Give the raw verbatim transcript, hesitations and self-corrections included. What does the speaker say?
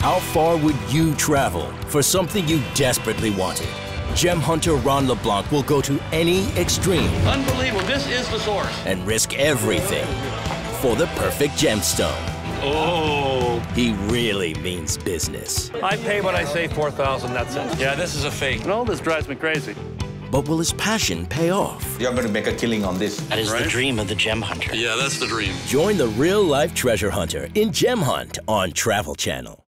How far would you travel for something you desperately wanted? Gem hunter Ron LeBlanc will go to any extreme. Unbelievable, this is the source. And risk everything for the perfect gemstone. Oh. He really means business. I pay what I say, four thousand, that's it. Yeah, this is a fake. No, this drives me crazy. But will his passion pay off? You're going to make a killing on this. That is right? The dream of the gem hunter. Yeah, that's the dream. Join the real-life treasure hunter in Gem Hunt on Travel Channel.